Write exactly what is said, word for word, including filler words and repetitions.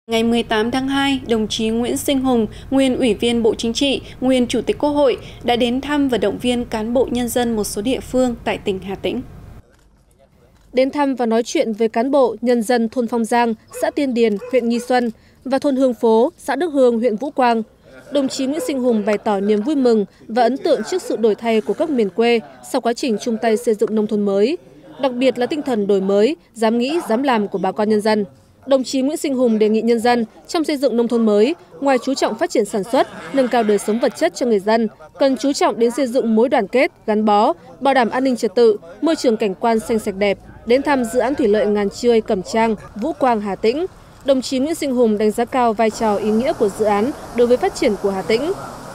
Ngày mười tám tháng hai, đồng chí Nguyễn Sinh Hùng, nguyên Ủy viên Bộ Chính trị, nguyên Chủ tịch Quốc hội đã đến thăm và động viên cán bộ nhân dân một số địa phương tại tỉnh Hà Tĩnh. Đến thăm và nói chuyện với cán bộ, nhân dân thôn Phong Giang, xã Tiên Điền, huyện Nghi Xuân và thôn Hương Phố, xã Đức Hương, huyện Vũ Quang, đồng chí Nguyễn Sinh Hùng bày tỏ niềm vui mừng và ấn tượng trước sự đổi thay của các miền quê sau quá trình chung tay xây dựng nông thôn mới, đặc biệt là tinh thần đổi mới, dám nghĩ, dám làm của bà con nhân dân. Đồng chí Nguyễn Sinh Hùng đề nghị nhân dân trong xây dựng nông thôn mới, ngoài chú trọng phát triển sản xuất, nâng cao đời sống vật chất cho người dân, cần chú trọng đến xây dựng mối đoàn kết, gắn bó, bảo đảm an ninh trật tự, môi trường cảnh quan xanh sạch đẹp. Đến thăm dự án thủy lợi Ngàn Chươi, Cẩm Trang, Vũ Quang, Hà Tĩnh, đồng chí Nguyễn Sinh Hùng đánh giá cao vai trò ý nghĩa của dự án đối với phát triển của Hà Tĩnh,